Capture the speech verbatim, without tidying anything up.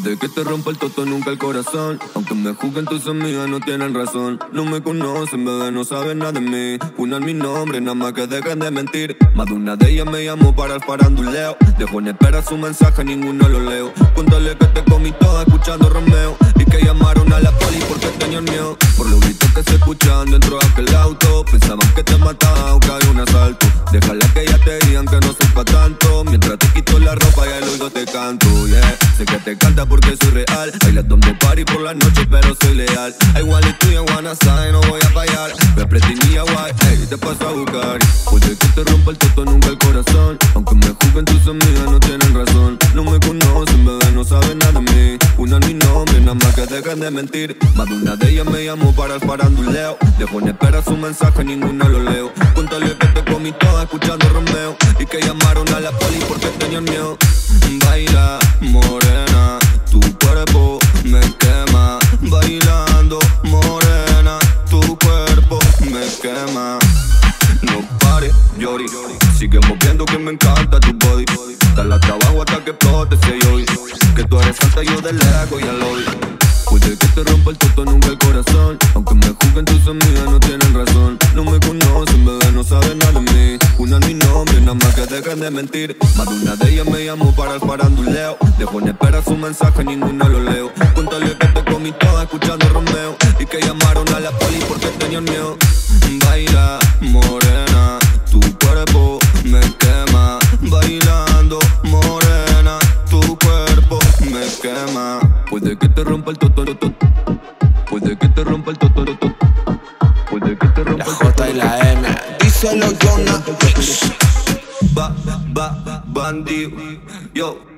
Puede que te rompa el toto, nunca el corazón. Aunque me juzguen tus amigas, no tienen razón. No me conocen, bebé, no saben nada de mí. Unan mi nombre, nada más que dejen de mentir. Más de una de ellas me llamó para el faranduleo. Dejó en espera su mensaje, ninguno lo leo. Cuéntale que te comí toda escuchando Romeo. Y que llamaron a la poli porque tenían miedo. Por los gritos que se escuchan dentro de aquel auto. Pensaban que te mataba o que había un asalto. Déjala que ya te digan que no soy pa' tanto. Mientras te quito la ropa y al oído te canto, yeah. Sé que te canta porque soy real. Bailas donde party por la noche pero soy leal. I want it to you, wanna sign, no voy a fallar. Me apreté mi guay, ey, te paso a buscar. Puede que te rompa el toto, nunca el corazón. Aunque me juzguen tus amigas, no tienen razón. No me conocen, bebé, no saben nada de mí. Unan mi nombre, nada más que dejen de mentir. Más de una de ellas me llamó para el faranduleo. Dejó en espera su mensaje, ninguno lo leo. Cuéntale que te comí toda escuchando Romeo. Y que llamaron a la poli porque tenían miedo. Baila, morena, tu cuerpo me quema. Bailando, morena, tu cuerpo me quema. No pares, Yori, sigue moviendo que me encanta tu body. Dale hasta abajo hasta que explote ese hoy. Que tú eres santa, yo de lejos ya lo vi. Puede que te rompa el toto, nunca el corazón. Aunque me juzguen tus amigas, no tienen razón. No me conocen, bebé, no saben nada de mí. Unan mi nombre, nada más que dejen de mentir. Más de una de ellas me llamó para el faranduleo. Dejó en espera su mensaje, ninguno lo leo. Cuéntale que te comí toda escuchando Romeo. Y que llamaron a la poli porque tenían miedo. Baila, morena, tu cuerpo me quema. Bailando, morena, tu cuerpo me quema. Puede que te rompa el toto, toto. Puede que te rompa el toto, toto. Puede que te rompa la el J toto. y la M. Díselo, Jonah. Ba, ba, bandido. Yo.